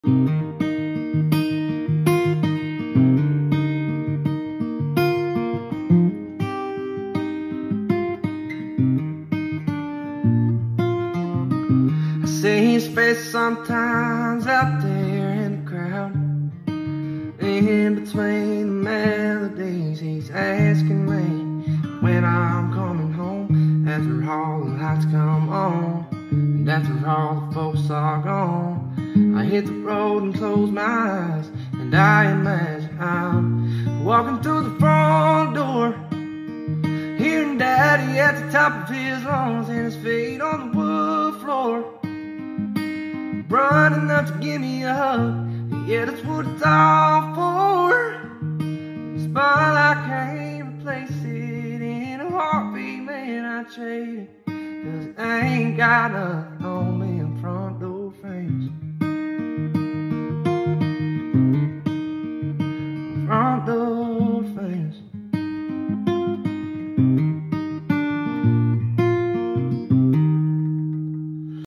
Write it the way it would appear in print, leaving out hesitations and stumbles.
I see his face sometimes out there in the crowd. In between the melodies, he's asking me when I'm coming home. After all the lights come on, and after all the folks are gone, I hit the road and close my eyes, and I imagine I'm walking through the front door, hearing Daddy at the top of his lungs and his feet on the wood floor, running up to give me a hug. Yeah, that's what it's all for. But I can't replace it in a heartbeat, man, I trade it. 'Cause I ain't got nothing on me in front door frames.